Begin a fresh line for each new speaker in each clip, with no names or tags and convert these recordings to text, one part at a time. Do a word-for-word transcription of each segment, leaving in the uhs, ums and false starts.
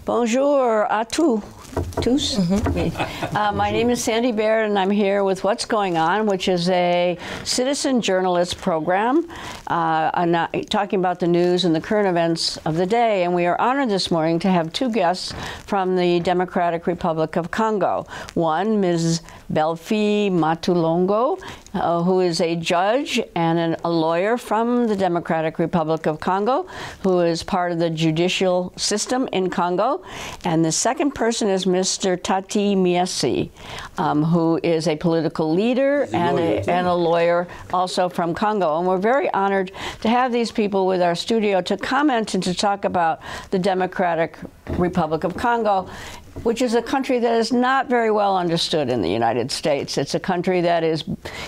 Bonjour à tous. Tous? Mm-hmm. uh, my name is Sandy Baird, and I'm here with What's Going On, which is a citizen journalist program uh, uh, talking about the news and the current events of the day. And we are honored this morning to have two guests from the Democratic Republic of Congo. One, Miz Belfi Matulongo, uh, who is a judge and an, a lawyer from the Democratic Republic of Congo, who is part of the judicial system in Congo. And the second person is Mister Tati Miesi, um, who is a political leader and a, and a lawyer also from Congo. And we're very honored to have these people with our studio to comment and to talk about the Democratic Republic of Congo, which is a country that is not very well understood in the United States. It's a country that is,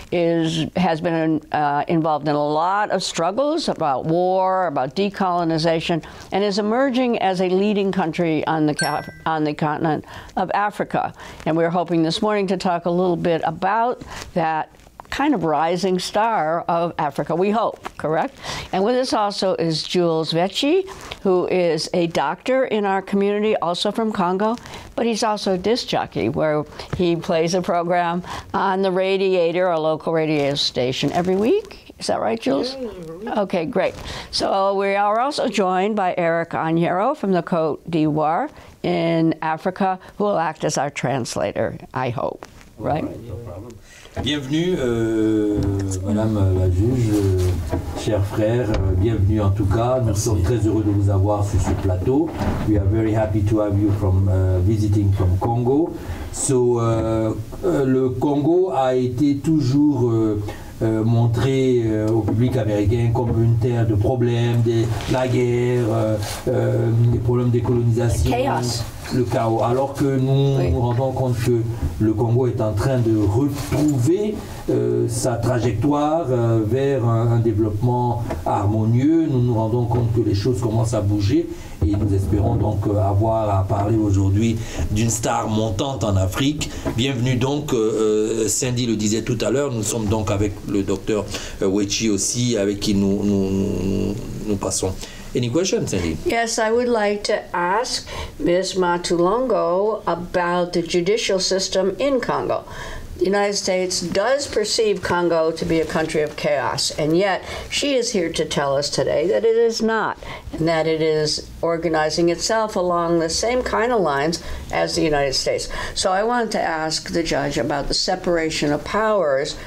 is, has been uh, involved in a lot of struggles about war, about decolonization, and is emerging as a leading country on the, on the continent of Africa. And we're hoping this morning to talk a little bit about that kind of rising star of Africa, we hope, correct? And with us also is Jules Vecchi, who is a doctor in our community, also from Congo, but he's also a disc jockey, where he plays a program on the Radiator, a local radio station, every week. Is that right, Jules? Yeah, okay, great. So we are also joined by Eric Onyero from the Côte d'Ivoire in Africa, who will act as our translator, I hope, right?
All right, no problem. Bienvenue, euh, Madame la juge, euh, chers frères, euh, bienvenue en tout cas. Nous sommes très heureux de vous avoir sur ce plateau. We are very happy to have you from uh, visiting from Congo. So, euh, euh, le Congo a été toujours euh, euh, montré euh, au public américain comme une terre de problèmes, de la guerre, euh, euh, des problèmes de colonisation.
Chaos.
Le chaos, alors que nous oui. nous rendons compte que le Congo est en train de retrouver euh, sa trajectoire euh, vers un, un développement harmonieux. Nous nous rendons compte que les choses commencent à bouger et nous espérons donc euh, avoir à parler aujourd'hui d'une star montante en Afrique. Bienvenue donc, euh, Cindy le disait tout à l'heure, nous sommes donc avec le docteur euh, Wechi aussi, avec qui nous, nous, nous, nous passons. Any questions, Sandy?
Yes, I would like to ask Miz Matulongo about the judicial system in Congo. The United States does perceive Congo to be a country of chaos, and yet she is here to tell us today that it is not, and that it is organizing itself along the same kind of lines as the United States. So I wanted to ask the judge about the separation of powers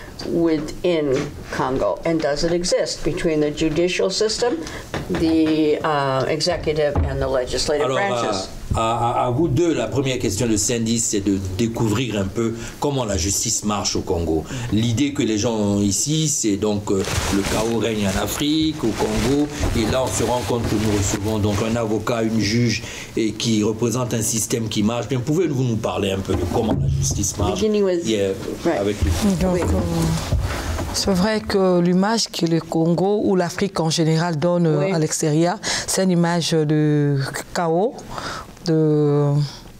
within Congo, and does it exist between the judicial system, the uh, executive, and the legislative
Alors,
branches?
À, à, à vous deux, la première question de Sandy, c'est de découvrir un peu comment la justice marche au Congo. L'idée que les gens ont ici, c'est donc euh, le chaos règne en Afrique, au Congo, et là on se rend compte que nous recevons donc un avocat, une juge, et qui représente un système qui marche. Bien, pouvez-vous nous parler un peu de comment la justice marche?
With,
yeah,
right.
avec le...
Donc,
oui.
euh, c'est vrai que l'image que le Congo ou l'Afrique en général donne oui. à l'extérieur, c'est une image de chaos, de,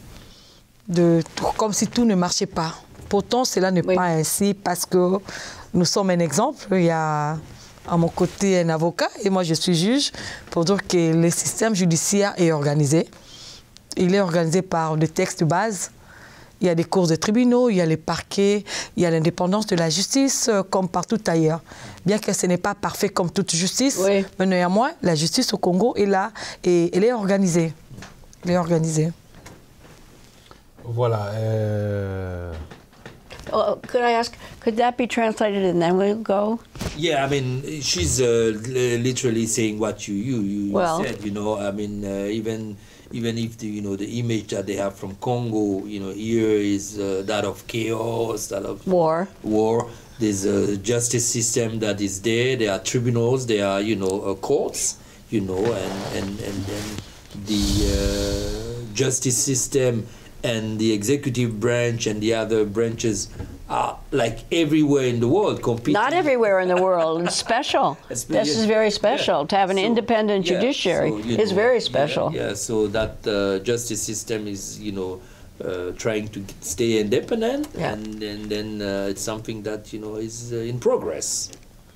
de, comme si tout ne marchait pas. Pourtant, cela n'est oui. pas ainsi parce que nous sommes un exemple. Il y a à mon côté un avocat et moi je suis juge pour dire que le système judiciaire est organisé. Il est organisé par des textes de base. Il y a des cours de tribunaux, il y a les parquets, il y a l'indépendance de la justice euh, comme partout ailleurs. Bien que ce n'est pas parfait comme toute justice, oui. mais néanmoins, la justice au Congo est là et elle est organisée. Elle est organisée.
Voilà. Euh...
Oh, could I ask, could that be translated and then we'll go?
Yeah, I mean, she's uh, literally saying what you you, you
well,
said. You know, I mean, uh, even. Even if the, you know, the image that they have from Congo, you know, here is uh, that of chaos, that of
war.
War. There's a justice system that is there. There are tribunals. There are, you know, uh, courts. You know, and and and then the uh, justice system and the executive branch and the other branches are like everywhere in the world competing.
Not everywhere in the world. It's special. This is very special. Yeah. To have an so,
yeah,
independent judiciary
so,
is
know,
very special.
Yeah, yeah, so that uh, justice system is, you know, uh, trying to stay independent, yeah. and, and then uh, it's something that, you know, is uh, in progress.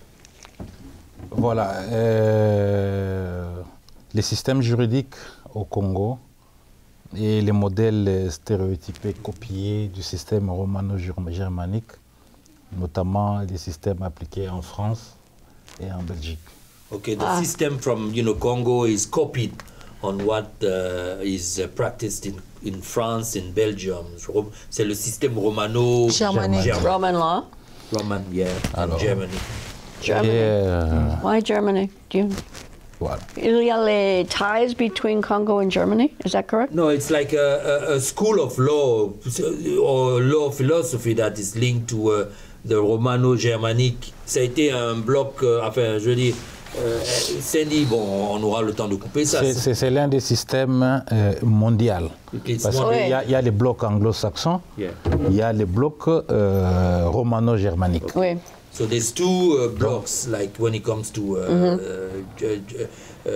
Voilà. Euh, les systèmes juridiques au Congo et les modèles stéréotypés copiés du système romano-germanique, notamment les systèmes appliqués en France et en Belgique.
Okay, the ah. system from you know Congo is copied on what uh, is uh, practiced in in France and Belgium. C'est le système romano
germanique.
Roman law.
Roman, yeah,
Alors,
in Germany.
Germany.
Yeah.
Why Germany? Do you?
Voilà.
Il y a les ties between Congo and Germany. Is that correct?
No, it's like a, a, a school of law or law philosophy that is linked to uh, the Romano-Germanique. Ça a été un bloc, euh, enfin, je dis, euh, Sandy, bon, on aura le temps de couper ça.
C'est l'un des systèmes euh, mondiaux. Parce qu'il oui. y, y a les blocs anglo-saxons, yeah. il y a les blocs euh, romano-germaniques.
Okay. Oui.
So there's two uh, blocks, like when it comes to uh, mm-hmm. uh, uh,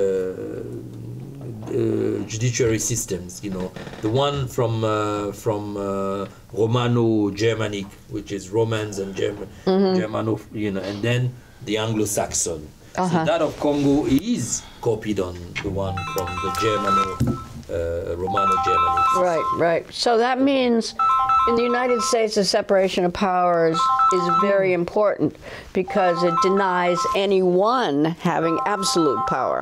uh, judiciary systems, you know, the one from uh, from uh, Romano-Germanic, which is Romans and German, mm-hmm. Germano, you know, and then the Anglo-Saxon. Uh-huh. So that of Congo is copied on the one from the Germano, uh, Romano-Germanic.
Right, right. So that means in the United States, the separation of powers is very important because it denies anyone having absolute power.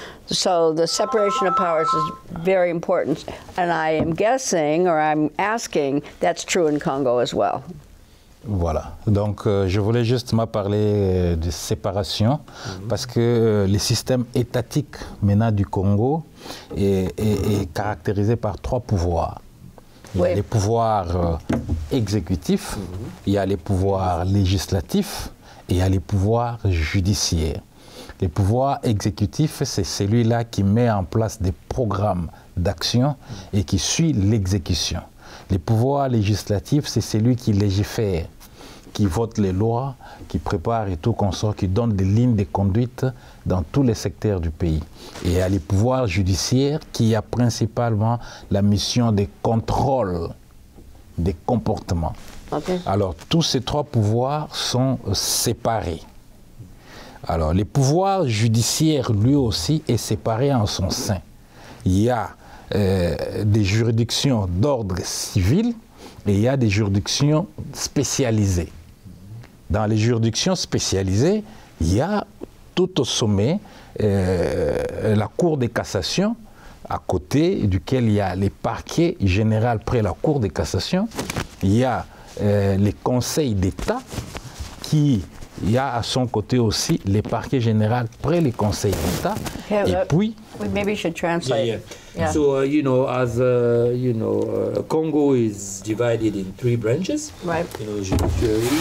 So the separation of powers is very important, and I am guessing, or I'm asking, that's true in Congo as well.
Voilà, donc euh, je voulais justement parler euh, de séparation mm-hmm. parce que euh, le système étatique maintenant du Congo est, est, est caractérisé par trois pouvoirs. Il y a oui. les pouvoirs euh, exécutifs, mm-hmm. il y a les pouvoirs législatifs et il y a les pouvoirs judiciaires. Les pouvoirs exécutifs, c'est celui-là qui met en place des programmes d'action et qui suit l'exécution. Les pouvoirs législatifs, c'est celui qui légifère, qui vote les lois, qui prépare et tout consort, qui donne des lignes de conduite dans tous les secteurs du pays. Et il y a les pouvoirs judiciaires qui a principalement la mission de contrôle des comportements. Okay. Alors, tous ces trois pouvoirs sont séparés. Alors, les pouvoirs judiciaires, lui aussi, est séparé en son sein. Il y a euh, des juridictions d'ordre civil et il y a des juridictions spécialisées. Dans les juridictions spécialisées, il y a tout au sommet euh, la Cour de cassation, à côté duquel il y a les parquets généraux près la Cour de cassation. Il y a euh, les conseils d'État qui... Il y a à son côté aussi les parquets généraux près les conseils d'État. Okay, et puis...
Maybe we should translate.
Yeah, yeah. Yeah. So, uh, you know, as, uh, you know, uh, Congo is divided in three branches.
Right.
You know, judiciary,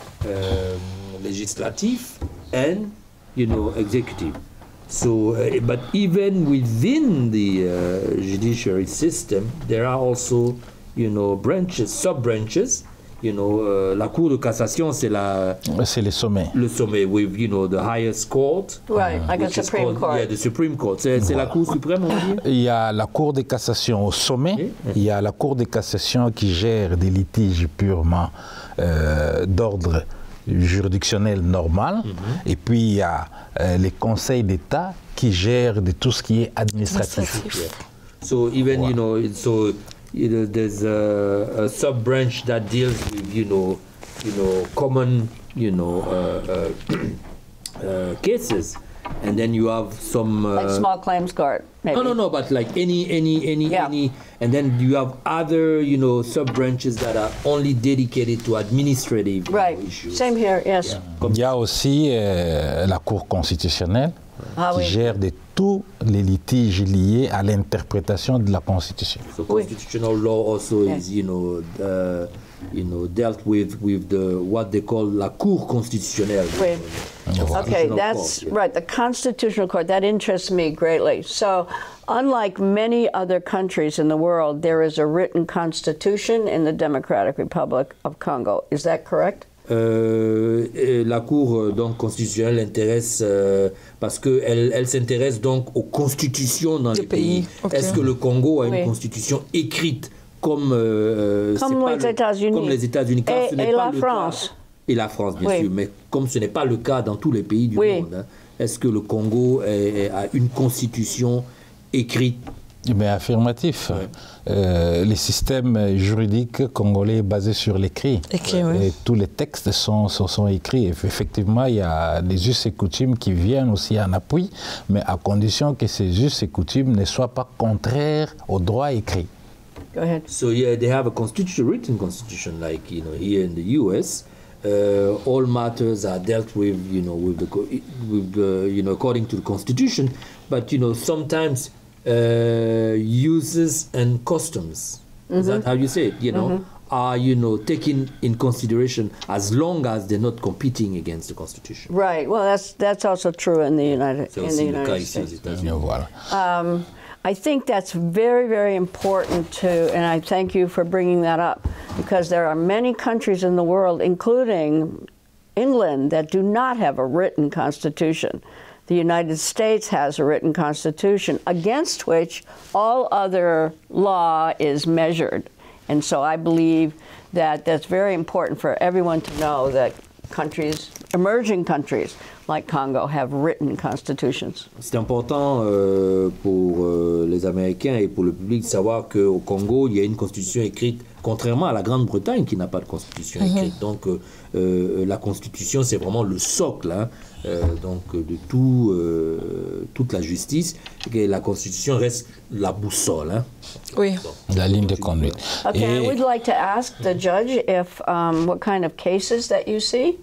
um, legislative, and, you know, executive. So, uh, but even within the uh, judiciary system, there are also, you know, branches, sub-branches. You know, uh, la Cour de cassation, c'est la...
C'est le sommet.
Le sommet, with, you know, the highest court.
Right, like a Supreme
called,
Court.
Yeah, the Supreme Court. C'est voilà. La Cour suprême, on va dire.
Il y a la Cour de cassation au sommet. Okay. Il y a la Cour de cassation qui gère des litiges purement euh, d'ordre juridictionnel normal. Mm-hmm. Et puis, il y a euh, les conseils d'État qui gèrent de tout ce qui est administratif.
Yeah. So, even, wow. you know, so... You know, there's a, a sub-branch that deals with, you know, you know, common, you know, uh, uh, uh, cases, and then you have some. Uh,
like small claims court, maybe.
No, no, no, but like any, any, any, yeah. any, and then you have other, you know, sub-branches that are only dedicated to administrative
right.
issues.
Same here, yes.
Yeah. Il y a aussi euh, la Cour constitutionnelle
ah,
qui
oui.
gère de tous les litiges liés à l'interprétation de la Constitution.
So constitutional oui. law also yeah. is, you know, uh, you know, dealt with with the what they call la Cour constitutionnelle.
Oui. Okay, that's court, yeah. right. The Constitutional Court, that interests me greatly. So, unlike many other countries in the world, there is a written constitution in the Democratic Republic of Congo. Is that correct?
Euh, la Cour donc constitutionnelle intéresse euh, parce que elle, elle s'intéresse donc aux constitutions dans le les pays. pays. Okay. Est-ce que le Congo a oui. une constitution écrite comme euh,
comme, les
le, comme les États-Unis
et, et la France
cas, et la France bien
oui.
sûr, mais comme ce n'est pas le cas dans tous les pays du
oui.
monde, hein, est-ce que le Congo est, est, a une constitution écrite
Mais affirmatif.
Ouais.
Euh, les systèmes juridiques congolais basés sur l'écrit.
Écrit, oui.
Et tous les textes sont, sont, sont écrits. Effectivement, il y a des us et coutumes qui viennent aussi en appui, mais à condition que ces us et coutumes ne soient pas contraires au droit écrit.
Go ahead.
So yeah, they have a constitution, written constitution, like you know here in the U S. Uh, all matters are dealt with, you know, with the, co- with the, you know, according to the constitution. But you know, sometimes uh, uses and customs. Is that how you say it? You know, are you know taken in consideration as long as they're not competing against the constitution.
Right. Well, that's that's also true in the United
C'est
in
aussi
the
le cas
United
ici aux
States.
États-Unis.
Voilà.
Um, I think that's very, very important too, and I thank you for bringing that up, because there are many countries in the world, including England, that do not have a written constitution. The United States has a written constitution against which all other law is measured. And so I believe that that's very important for everyone to know that countries, emerging countries like Congo, have written constitutions.
C'est important euh, pour euh, les Américains et pour le public de savoir qu'au Congo, il y a une constitution écrite, contrairement à la Grande-Bretagne qui n'a pas de constitution
Mm-hmm.
écrite. Donc euh, euh, la constitution, c'est vraiment le socle hein, euh, donc, de tout, euh, toute la justice. Et la constitution reste la boussole. Hein.
Oui.
La ligne de conduite.
Okay,
Et-
and we'd like to ask the judge if um, what kind of cases that you see.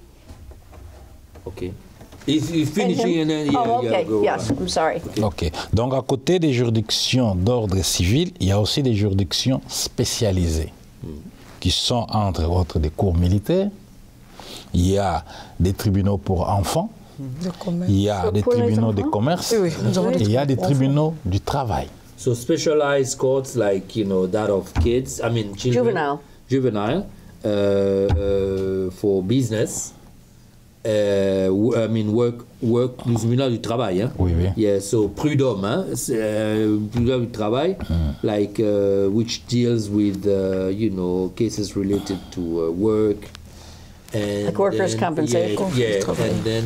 Okay. He's, he's finishing and then yeah,
oh,
yeah,
okay.
go
Yes,
on.
I'm sorry.
Ok. Donc, à côté des juridictions d'ordre civil, il y a aussi des juridictions spécialisées, qui sont entre autres des cours militaires. Il y a des tribunaux pour enfants.
De commerce.
Il y a
Pour-
des
pour les
tribunaux de
enfants?
commerce.
Oui, oui, nous avons
Et
des
il y a des
tribunaux
tribunaux du travail.
So specialized courts like you know that of kids, I mean children,
Juvenile.
juvenile, uh, uh, for business. Uh, w- I mean work, work, les tribunaux du travail. Hein?
Oui, oui.
Yeah, so prud'homme, hein? C'est, euh, tribunal du travail, like uh, which deals with uh, you know cases related to uh, work. And
Like workers'
then-
compensation.
Yeah, yeah. and then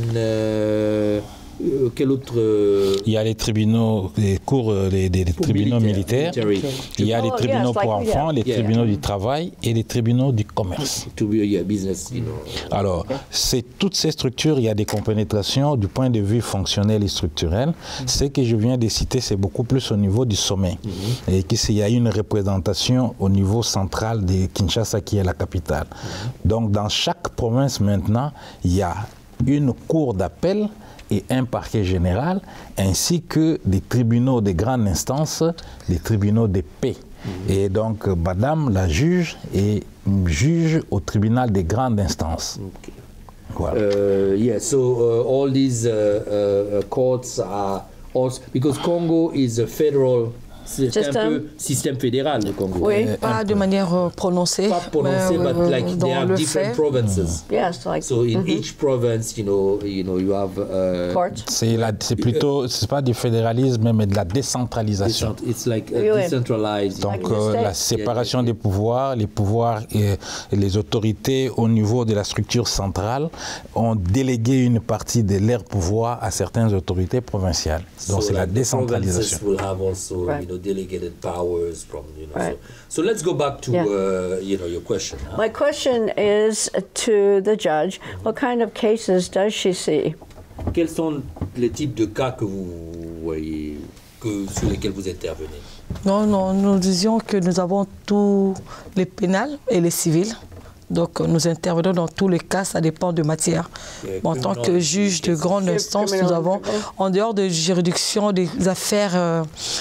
uh, euh, quel autre euh,
Il y a les tribunaux, les cours, euh, les, des- des
pour
tribunaux
militaire,
militaires.
military.
Il y a les
Oh,
tribunaux
yes, like-
pour enfants, les
yeah.
tribunaux du travail et les tribunaux du commerce.
To be yeah, business, you know.
Alors, c'est toutes ces structures, il y a des compénétrations du point de vue fonctionnel et structurel. Ce que je viens de citer, c'est beaucoup plus au niveau du sommet. Et qu'il y a une représentation au niveau central de Kinshasa, qui est la capitale. Donc, dans chaque province maintenant, il y a une cour d'appel et un parquet général, ainsi que des tribunaux de grande instance, des tribunaux de paix. Et donc, madame la juge est juge au tribunal de grande instance.
Okay.
Voilà.
Uh, yeah, so uh, all these uh, uh, courts are also because Congo is a federal. C'est un
System.
peu système fédéral le Congo.
Oui.
Pas de manière euh, prononcée,
Pas prononcé,
mais,
but
euh,
like they
dans
have
le
different
fait.
provinces.
Yes, like
So in each province, you know, you know, you have uh,
courts.
C'est la- c'est plutôt, c'est pas du fédéralisme, mais de la décentralisation.
decent- it's like uh,
Oui, oui.
decentralized.
Donc,
Like the
euh,
state.
la séparation des pouvoirs, les pouvoirs et, et les autorités au niveau de la structure centrale ont délégué une partie de leur pouvoir à certaines autorités provinciales. Donc,
So
c'est la
like the
décentralisation.
provinces will have also,
Right.
you know, delegated powers from, you know.
Right.
So, so let's go back to,
Yeah.
uh, you know, your question. huh?
My question is to the judge, what kind of cases does she see?
Quels sont les types de cas que vous voyez, que, sur lesquels vous intervenez?
Non, non, nous disions que nous avons tous les pénals et les civils. Donc euh, nous intervenons dans tous les cas, ça dépend de matière.
Euh,
En tant
criminal
que juge de grande
Criminal
instance, nous avons,
criminal.
en dehors de juridiction, des affaires euh,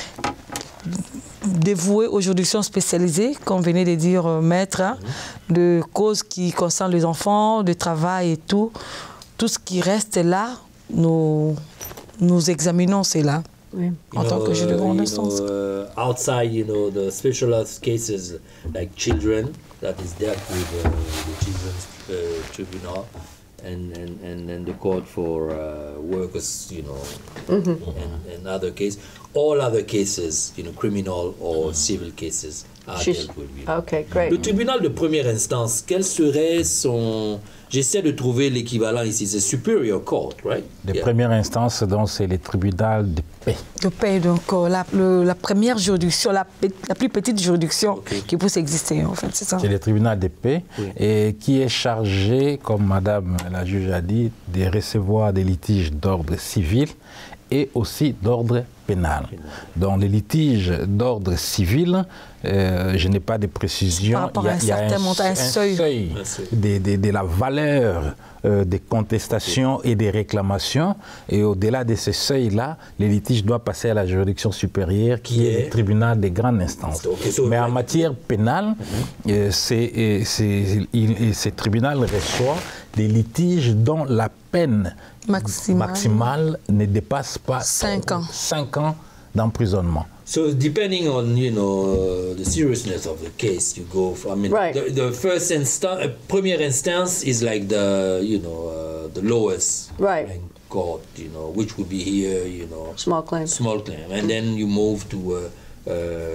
dévouées aux juridictions spécialisées, comme venait de dire euh, Maître, hein, de causes qui concernent les enfants, de travail et tout. Tout ce qui reste là, nous, nous examinons cela.
Oui.
En tant que juge de grande
you
instance.
know, uh, outside, you know, the specialized cases like children, that is dealt with uh, the children's uh, tribunal, and, and, and, and the court for uh, workers, you know, mm-hmm. and, and other cases. All other cases, you know, criminal or civil cases are
She's,
dealt with. You know.
Okay, great.
Le tribunal de première instance, quel serait son... J'essaie de trouver l'équivalent ici, c'est Superior Court, right?
De
yeah.
première instance, donc, c'est les tribunaux de paix.
De paix, donc euh, la, le, la première juridiction, la, la plus petite juridiction okay. qui puisse exister, en fait, c'est ça.
C'est le tribunal de paix oui. et qui est chargé, comme Madame la juge a dit, de recevoir des litiges d'ordre civil et aussi d'ordre pénal. Dans les litiges d'ordre civil, euh, je n'ai pas de précision.
Il y a, il y a un, certain montant, un, un seuil,
seuil de, de, de la valeur euh, des contestations et des réclamations. Et au-delà de ce seuil-là, les litiges doivent passer à la juridiction supérieure, qui yeah. est le tribunal de grande instance. Okay, so Mais en matière pénale, mm-hmm. euh, c'est, c'est, il, ce tribunal reçoit des litiges dont la peine
maximale,
maximale ne dépasse pas
cinq ans.
cinq ans d'emprisonnement.
So depending on, you know, uh, the seriousness of the case, you go for, I mean,
right.
the, the first instance, uh, première instance is like the, you know, uh, the lowest
right.
court, you know, which would be here, you know.
Small claim.
Small claim. And then you move to uh, uh,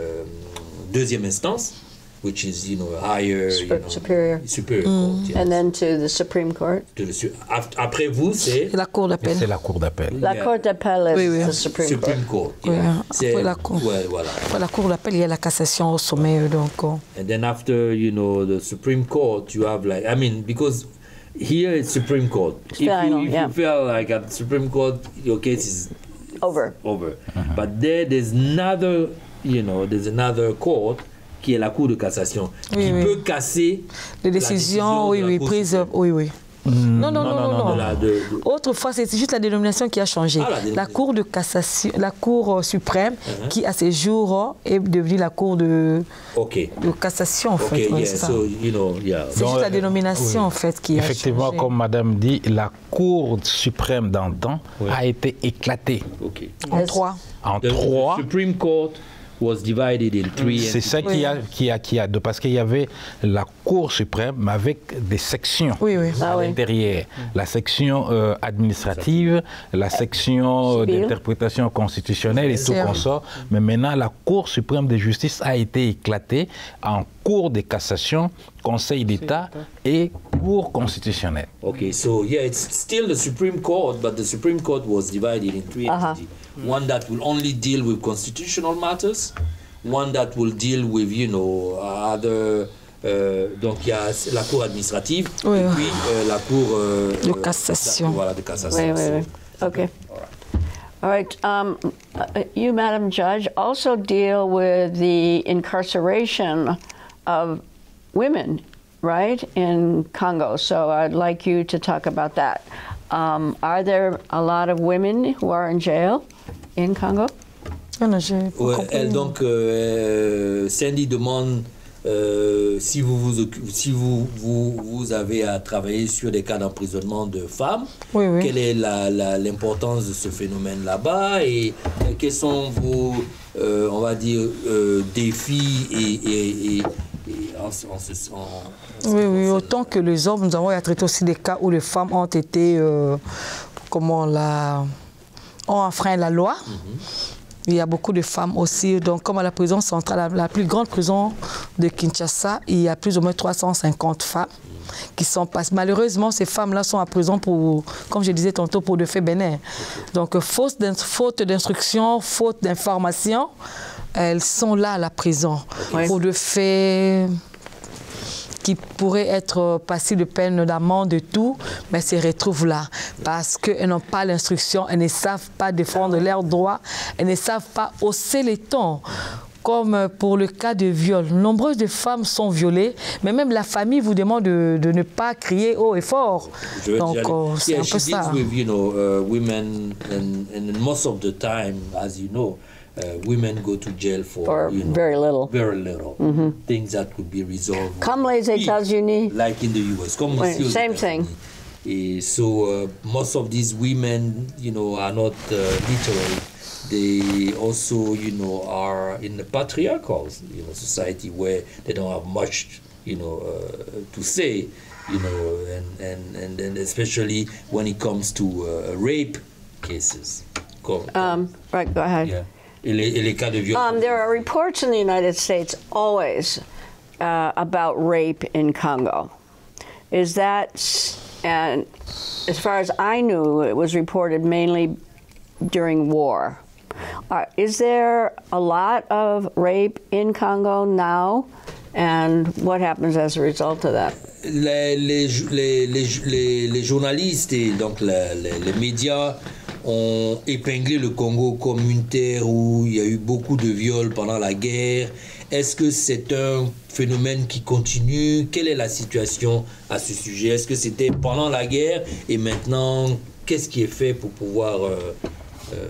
deuxième instance, which is, you know, higher,
Sup-
you know,
superior,
superior
mm.
court. Yes.
And then to the Supreme Court.
To the, après vous, c'est
la cour d'appel.
C'est la cour d'appel.
La
yeah.
cour d'appel est
oui, oui.
the Supreme,
Supreme
Court.
Court. Yeah.
Oui,
c'est
après la cour.
Ouais, voilà.
Après la cour d'appel, il y a la cassation au sommet, donc.
And then after, you know, the Supreme Court, you have like, I mean, because here it's Supreme Court.
It's
if
final,
you, if
yeah.
you feel like at the Supreme Court, your case is
over.
Over. Mm-hmm. But there, there's another, you know, there's another court qui est la Cour de cassation,
oui,
qui
oui.
peut casser
les décisions, oui, oui, prises, oui, oui.
Mmh,
non, non, non, non, non. non.
De, de...
Autrefois, c'est juste la dénomination qui a changé. Ah, la, la Cour de cassation, la Cour suprême, uh-huh. qui à ces jours est devenue la Cour de,
okay.
de cassation, en
okay,
fait. Ouais,
yeah,
c'est
so, you know, yeah.
c'est juste la dénomination, oui. en fait, qui
Effectivement,
a changé.
comme Madame dit, la Cour suprême d'antan oui. a été éclatée.
Okay.
En trois.
En
the,
trois.
The Supreme Court was divided in three.
C'est ça qui a, qui a, qui a, parce qu'il y avait la Cour suprême avec des sections
oui, oui.
à
ah,
l'intérieur. Oui. La section euh, administrative, la section euh, d'interprétation constitutionnelle et tout comme ça. Mais maintenant, la Cour suprême de justice a été éclatée en Cour de cassation, Conseil d'État et Cour constitutionnelle.
Okay, so yeah, it's still the Supreme Court, but the Supreme Court was divided in three
uh-huh.
entities. One that will only deal with constitutional matters, one that will deal with, you know, other... Euh, donc il y a la cour administrative
oui,
et
oui.
puis euh, la cour euh,
de cassation.
Euh, voilà, de cassation.
Oui, oui, oui. Okay. All right. Um, you, Madam Judge, also deal with the incarceration of women, right, in Congo. So I'd like you to talk about that. Um, are there a lot of women who are in jail in Congo?
Ouais, elle, donc, euh, Sandy demande euh, si, vous, vous, si vous, vous, vous avez à travailler sur des cas d'emprisonnement de femmes,
oui, oui.
quelle est la, la, l'importance de ce phénomène là-bas et, et quels sont vos, euh, on va dire, euh, défis et, et, et, et en, en, en,
oui, oui, autant que les hommes, nous avons à traiter aussi des cas où les femmes ont été, euh, comment la, ont enfreint la loi. Mm-hmm. Il y a beaucoup de femmes aussi. Donc, comme à la prison centrale, la, la plus grande prison de Kinshasa, il y a plus ou moins trois cent cinquante femmes qui sont passées. Malheureusement, ces femmes-là sont en prison pour, comme je disais tantôt, pour de faits bénins. Donc, faute d'instruction, faute d'information, elles sont là à la prison oui. pour de faits qui pourraient être passibles de peine d'amende et tout, mais se retrouvent là parce qu'elles n'ont pas l'instruction, elles ne savent pas défendre leurs droits, elles ne savent pas hausser les tons. Comme pour le cas de viol. Nombreuses de femmes sont violées, mais même la famille vous demande de, de ne pas crier haut et fort. Donc, euh, c'est
yeah,
un peu ça.
With, you know, uh, women and, and most of the time, as you know, Uh, women go to jail for,
for
you know,
very little,
very little
mm-hmm.
things that could be resolved.
Comme les États-Unis,
like in the U S. Comme
oui, same thing.
And so uh, most of these women, you know, are not uh, literate. They also, you know, are in the patriarchal, you know, society where they don't have much, you know, uh, to say, you know, and and and then especially when it comes to uh, rape. cases. Comme,
Um, right, go ahead.
yeah. et, les, et les cas de viol.
Um, there are reports in the United States always uh, about rape in Congo. Is that, and as far as I knew, it was reported mainly during war. Uh, is there a lot of rape in Congo now? And what happens as a result of that?
Les, les, les, les, les journalistes et donc les, les, les médias ont épinglé le Congo comme une terre où il y a eu beaucoup de viols pendant la guerre. Est-ce que c'est un phénomène qui continue? Quelle est la situation à ce sujet? Est-ce que c'était pendant la guerre et maintenant, qu'est-ce qui est fait pour pouvoir... Euh, euh...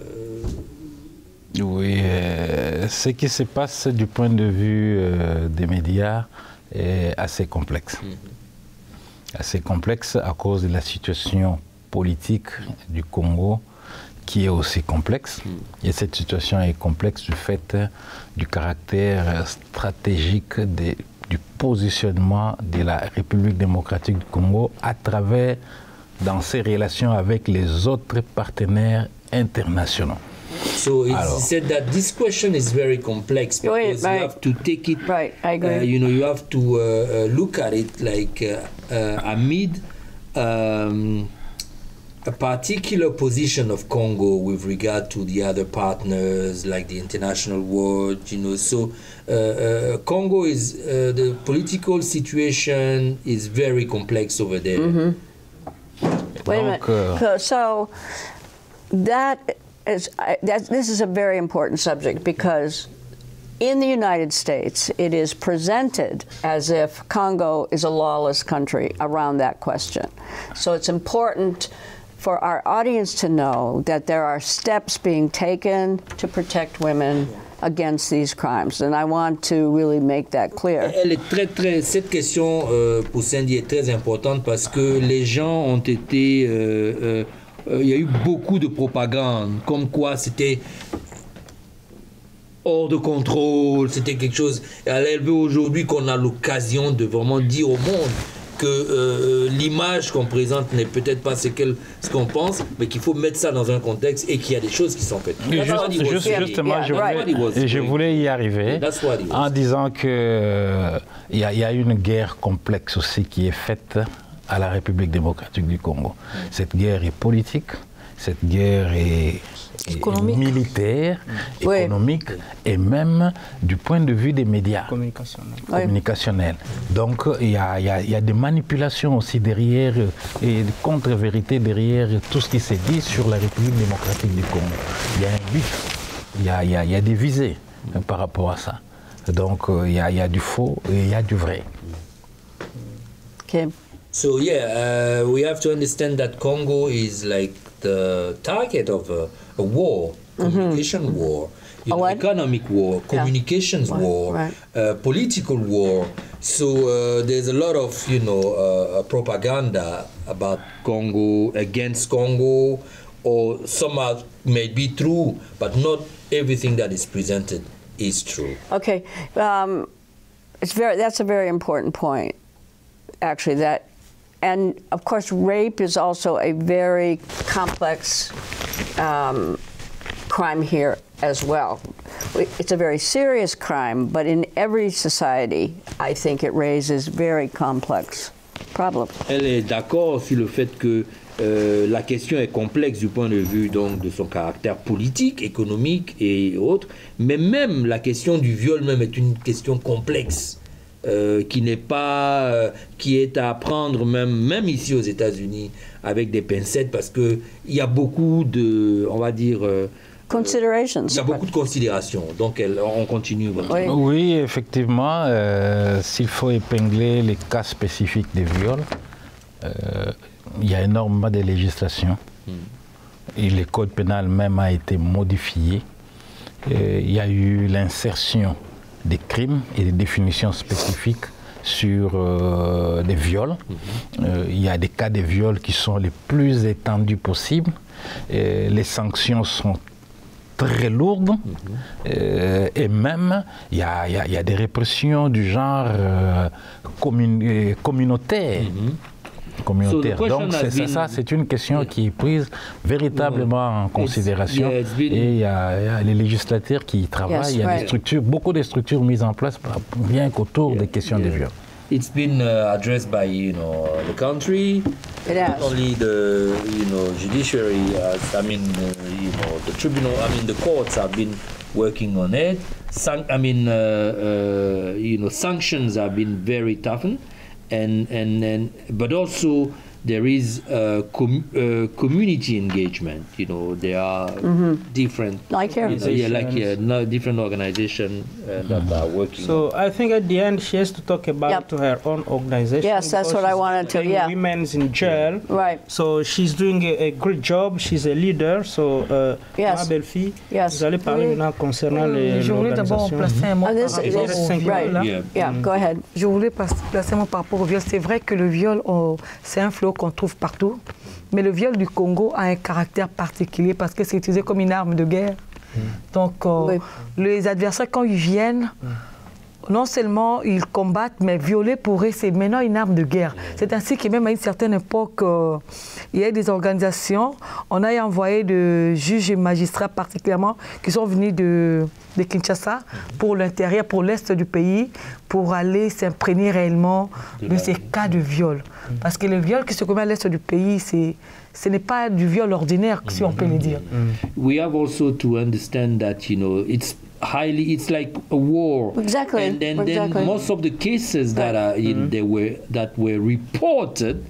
Oui, euh, ce qui se passe du point de vue euh, des médias est assez complexe. Mm-hmm. Assez complexe à cause de la situation politique du Congo qui est aussi complexe. Mm. Et cette situation est complexe du fait du caractère stratégique de, du positionnement de la République démocratique du Congo à travers, dans ses relations avec les autres partenaires internationaux.
So it's said that this question is very complex because
Wait, right.
you have to take it,
right, I agree.
Uh, you know, you have to uh, uh, look at it like uh, uh, amid um, a particular position of Congo with regard to the other partners like the international world, you know. So uh, uh, Congo is, uh, the political situation is very complex over there.
Mm-hmm. Wait a minute.
uh,
so, so that is, I, that, this is a very important subject because in the United States, it is presented as if Congo is a lawless country around that question. So it's important for our audience to know that there are steps being taken to protect women against these crimes. And I want to really make that clear.
Elle est très, très, cette question euh, pour Sandy est très importante parce que les gens ont été... Euh, euh, euh, il y a eu beaucoup de propagande, comme quoi c'était hors de contrôle, c'était quelque chose... Elle veut aujourd'hui qu'on a l'occasion de vraiment dire au monde que euh, l'image qu'on présente n'est peut-être pas ce qu'on ce qu'on pense, mais qu'il faut mettre ça dans un contexte et qu'il y a des choses qui sont faites.
Juste, juste, justement, yeah, je, right. voulais, je voulais y arriver en disant qu'il euh, y, y a une guerre complexe aussi qui est faite à la République démocratique du Congo. Cette guerre est politique, cette guerre est... Économique. militaire, oui. économique et même du point de vue des médias
communicationnels.
communicationnels. Donc il y, y, y a des manipulations aussi derrière et des contre-vérités derrière tout ce qui s'est dit sur la République démocratique du Congo. Il y a un but, il y a, y a, y a des visées mm. par rapport à ça. Donc il y, y a du faux et il y a du vrai.
Okay.
So yeah, uh, we have to understand that Congo is like the target of a, a war, communication mm-hmm. war, you know, economic war, communications yeah. war,
right.
uh, political war. So uh, there's a lot of, you know, uh, propaganda about Congo, against Congo, or some are may be true, but not everything that is presented is true.
Okay, um, it's very. That's a very important point, actually. That. And of course, rape is also a very complex um, crime here as well. It's a very serious crime, but in every society, I think it raises very complex problems.
Elle est d'accord sur le fait que euh, la question est complexe du point de vue donc de son caractère politique, économique et autres, mais même la question du viol même est une question complexe. Euh, qui n'est pas, euh, qui est à prendre même, même ici aux États-Unis avec des pincettes parce que il y a beaucoup de, on va dire, euh,
considerations.
Il y a beaucoup de considérations. Donc elle, on continue.
Oui, oui effectivement, euh, s'il faut épingler les cas spécifiques des viols, euh, il y a énormément de législation hmm. et le code pénal même a été modifié. Et il y a eu l'insertion des crimes et des définitions spécifiques sur euh, des viols. Mm-hmm. euh, il y a des cas de viols qui sont les plus étendus possibles. Et les sanctions sont très lourdes. Mm-hmm. euh, et même, il y a, y a, y a des répressions du genre euh, commun- communautaire. Mm-hmm. communautaire.
So
Donc c'est
been,
ça, c'est une question yeah. qui est prise véritablement no, en considération.
It's, yeah, been,
et il y, a, il y a les législateurs qui y travaillent, yes, il y a right. des structures, beaucoup de structures mises en place rien qu'autour yeah, des questions yeah. de viol.
It's been uh, addressed by you know the country,
it
not only the you know judiciary. As, I mean, uh, you know the tribunal. I mean the courts have been working on it. San I mean, uh, uh, you know, sanctions have been very toughened, and and and but also there is uh, com uh, community engagement. You know, there are
mm-hmm.
different,
like here,
you know, yeah, like yeah, no, different organizations uh, that mm-hmm. are working.
So I think at the end she has to talk about
yep.
to her own organization.
Yes, that's what I wanted to. Yeah,
women's in jail.
Right.
So she's doing a, a great job. She's a leader. So uh,
yes.
ma belle-fille,
yes.
vous allez parler
oui.
maintenant concernant
oui,
les
je voulais d'abord placer un mot
oh, this,
par
this,
rapport au viol.
Right.
Yeah.
Yeah.
Mm.
Go ahead.
Je voulais placer un mot par rapport au viol. C'est vrai que le viol, oh, c'est un fléau qu'on trouve partout. Mais le viol du Congo a un caractère particulier parce que c'est utilisé comme une arme de guerre. Mm. Donc, euh, oui. les adversaires, quand ils viennent, mm. non seulement ils combattent, mais violer pour eux, c'est maintenant une arme de guerre. Mm. C'est ainsi que même à une certaine époque, euh, il y a des organisations, on a envoyé des juges et magistrats particulièrement qui sont venus de, de Kinshasa mm. pour l'intérieur, pour l'est du pays, pour aller s'imprégner réellement de ces cas de viol. Parce que le viol qui se commet à l'est du pays, c'est, ce n'est pas du viol ordinaire, si on peut le dire.
We have also to understand that, you know, it's highly, it's like a war.
Exactly.
And then,
exactly.
then most of the cases that are in, mm-hmm. they were that were reported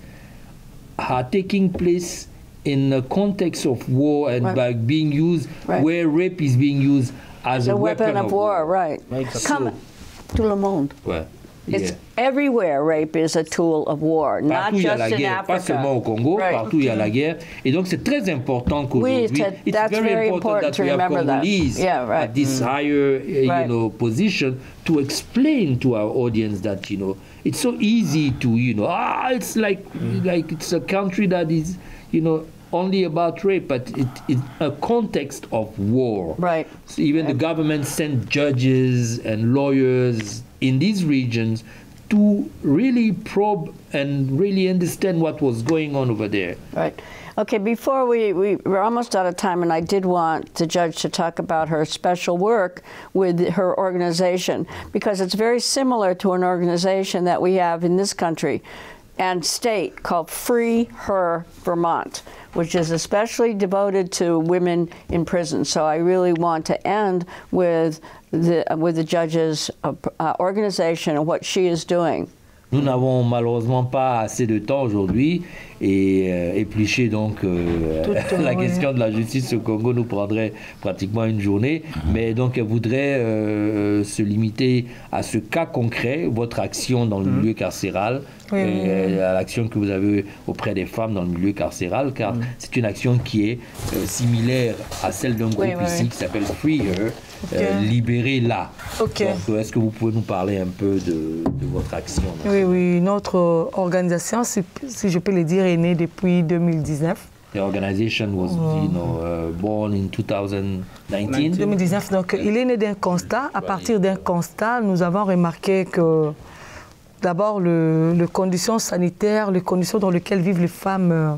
are taking place in the context of war and right. by being used right. where rape is being used as a,
a
weapon,
weapon of, of war. war. Right. Come, tout le monde.
Ouais.
It's yeah. everywhere. Rape is a tool of war,
partout
not
il y a
just
la
in
guerre,
Africa.
pas seulement au Congo,
right.
partout il y a la guerre. Et donc c'est très important qu'aujourd'hui,
oui,
it's
that's
very,
very
important,
important
that we have Congolese
yeah, right.
at this
mm.
higher, uh, you
right.
know, position to explain to our audience that, you know, it's so easy to, you know, ah, it's like, mm. like it's a country that is, you know, only about rape, but it is a context of war.
Right.
So even right. the government sent judges and lawyers in these regions to really probe and really understand what was going on over there.
Right. Okay, before we, we, we're almost out of time, and I did want the judge to talk about her special work with her organization, because it's very similar to an organization that we have in this country and state called Free Her Vermont, which is especially devoted to women in prison. So I really want to end with the, with the judge's uh, uh, organization and what she is doing.
Nous n'avons malheureusement pas assez de temps aujourd'hui et euh, éplucher donc euh, la question de la justice au Congo nous prendrait pratiquement une journée. Mais donc elle voudrait euh, se limiter à ce cas concret, votre action dans le mmh. milieu carcéral, oui, et oui, oui. à l'action que vous avez auprès des femmes dans le milieu carcéral, car mmh. c'est une action qui est euh, similaire à celle d'un groupe oui, ici oui. qui s'appelle Free Her. Okay. Euh, libérez-la. Okay. Donc, est-ce que vous pouvez nous parler un peu de, de votre action?
Oui, oui, notre organisation, si, si je peux le dire, est née depuis deux mille dix-neuf.
The organization was, oh. you know, uh, born in two thousand nineteen.
deux mille dix-neuf. Donc, il est né d'un constat. À partir d'un constat, nous avons remarqué que, d'abord, le, les conditions sanitaires, les conditions dans lesquelles vivent les femmes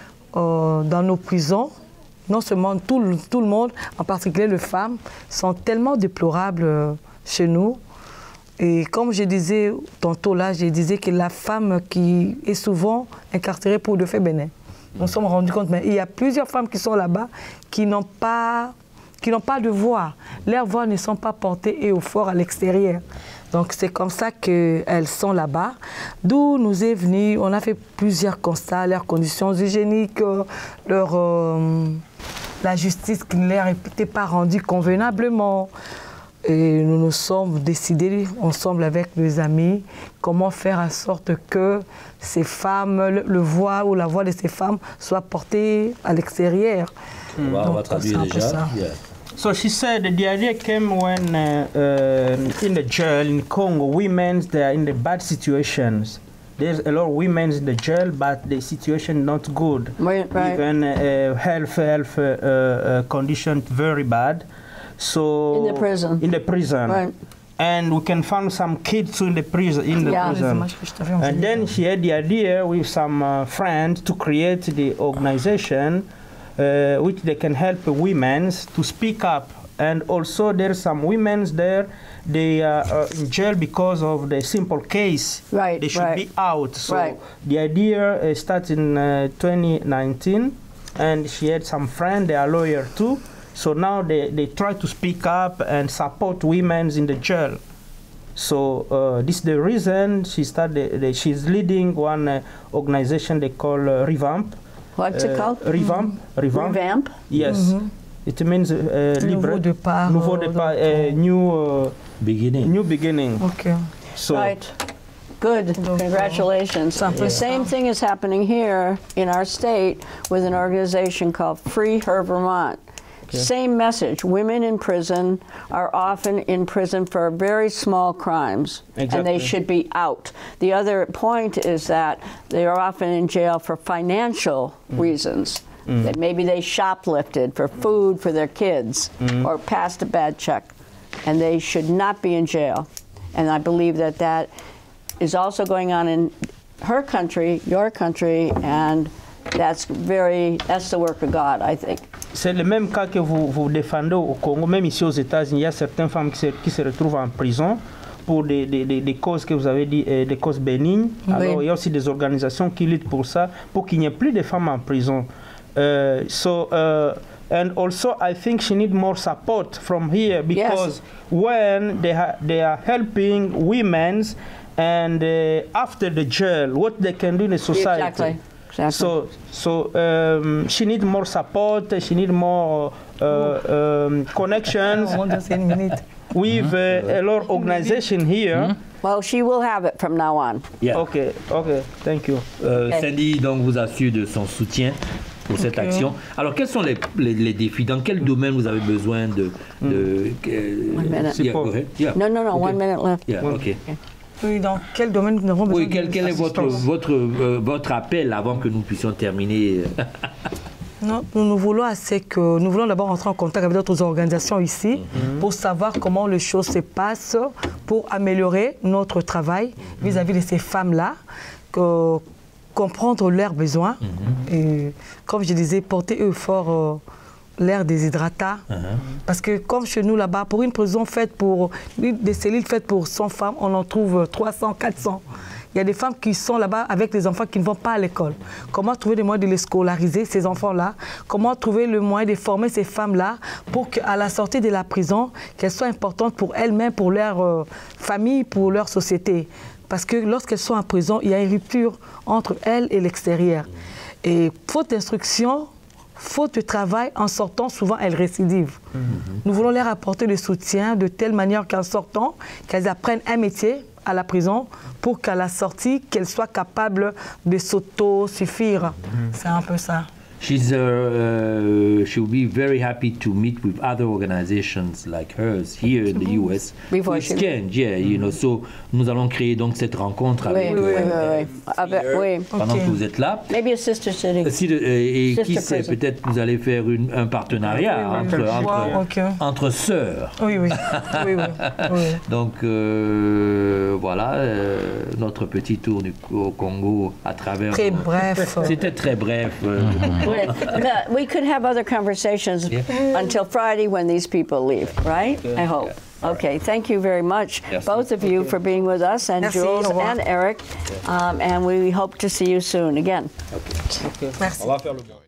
euh, dans nos prisons, non seulement tout le, tout le monde, en particulier les femmes, sont tellement déplorables euh, chez nous. Et comme je disais tantôt là, je disais que la femme qui est souvent incarcérée pour de faits bénins. Nous nous sommes rendus compte, mais il y a plusieurs femmes qui sont là-bas qui n'ont pas, qui n'ont pas de voix. Leurs voix ne sont pas portées et au fort à l'extérieur. Donc c'est comme ça qu'elles sont là-bas. D'où nous est venu, on a fait plusieurs constats, leurs conditions hygiéniques, leur, euh, la justice qui ne leur était pas rendue convenablement. Et nous nous sommes décidés, ensemble avec les amis, comment faire en sorte que ces femmes, le, le voix ou la voix de ces femmes soit portée à l'extérieur.
Mm. On va traduire déjà. Yeah.
So she said the idea came when uh, uh, in the jail in Congo, women they are in the bad situations. There's a lot of women in the jail, but the situation not good.
Right, right.
Even uh, health health uh, uh, condition very bad. So
in the prison.
In the prison.
Right.
and we can find some kids in the prison. In the
Yeah.
prison. And then she had the idea with some uh, friends to create the organization uh, which they can help women to speak up. And also there's some women there, they are uh, in jail because of the simple case.
Right,
They should
right.
be out. So
Right.
the idea uh, started in uh, twenty nineteen, and she had some friends, they are lawyers too. So now they, they try to speak up and support women in the jail. So uh, this is the reason she started, the, she's leading one uh, organization they call uh, Revamp.
What's it
Uh,
called?
Revamp. Revamp.
Revamp?
Yes. It means uh, libre.
Nouveau départ.
Nouveau
euh,
départ,
donc,
uh, new, uh,
Beginning.
new beginning.
Ok.
So
Right. Good. Congratulations.
C'est un peu
The
ça.
same thing is happening here in our state with an organization called Free Her Vermont. Same message. Women in prison are often in prison for very small crimes, and
Exactly.
they should be out. The other point is that they are often in jail for financial reasons. That maybe they shoplifted for food for their kids or passed a bad check, and they should not be in jail. And I believe that that is also going on in her country, your country, and that's very, that's the work of God, I think.
c'est le même cas que vous, vous défendez au Congo, même ici aux États-Unis, il y a certaines femmes qui se, qui se retrouvent en prison pour des, des, des, des causes que vous avez dit, euh, des causes bénignes.
Oui.
Alors il y a aussi des organisations qui luttent pour ça, pour qu'il n'y ait plus de femmes en prison. Uh, so, uh, and also I think she need more support from here because when they, ha they are helping women and uh, after the jail, what they can do in the society.
Exactly. Exactly.
So, so um, she need more support. She need more uh, um, connections
On va une minute.
with uh, a lot of organization here.
Well, she will have it from now on.
Yeah.
Okay, okay, thank you.
Euh,
Ok.
Sandy donc vous assure de son soutien pour cette
Ok.
action. Alors quels sont les, les, les défis? Dans quel domaine vous avez besoin de... de euh,
One minute.
yeah,
Support.
go ahead. Yeah.
No, no, no,
Okay.
one minute left.
Yeah, ok.
Oui, dans quel domaine nous avons besoin
Oui, quel, quel est votre,
d'assistance?
votre, euh, votre appel avant que nous puissions terminer?
Non, nous, nous voulons assez que nous voulons d'abord entrer en contact avec d'autres organisations ici pour savoir comment les choses se passent, pour améliorer notre travail vis-à-vis de ces femmes-là, que- comprendre leurs besoins et, comme je disais, porter eux fort euh, l'air déshydratat. Parce que comme chez nous là-bas, pour une prison faite pour, des cellules faites pour cent femmes, on en trouve trois cents, quatre cents. Il y a des femmes qui sont là-bas avec des enfants qui ne vont pas à l'école. Comment trouver le moyen de les scolariser, ces enfants-là? Comment trouver le moyen de former ces femmes-là pour qu'à la sortie de la prison, qu'elles soient importantes pour elles-mêmes, pour leur euh, famille, pour leur société? Parce que lorsqu'elles sont en prison, il y a une rupture entre elles et l'extérieur. Et faute d'instruction, faute de travail, en sortant, souvent elles récidivent. Mm-hmm. Nous voulons leur apporter le soutien de telle manière qu'en sortant, qu'elles apprennent un métier à la prison pour qu'à la sortie, qu'elles soient capables de s'auto-suffire. Mm-hmm. C'est un peu ça.
She's, uh, uh, she'll be very happy to meet with other organizations like hers here in the U S.
Before
With
she-
Scan, yeah, you know, so nous allons créer donc cette rencontre
Oui,
avec
oui, oui,
euh,
oui, oui. Avec-
Here,
oui.
pendant
Ok.
que vous êtes là.
Maybe a sister city.
Si de- et et qui
Sister
sait,
prison.
peut-être vous allez faire une- un partenariat
Oui, oui,
entre,
oui.
entre,
Wow, ok.
entre sœurs.
Oui, oui. oui, oui, oui.
Donc euh, voilà, euh, notre petit tour du, au Congo à travers...
Très bref.
C'était très bref. euh,
But we could have other conversations
Yeah.
until Friday when these people leave, right? I hope. Okay, thank you very much,
Yes.
both of you, for being with us, and
Merci,
Jules
au revoir.
and Eric. Um, and we hope to see you soon again.
Merci.
On va faire le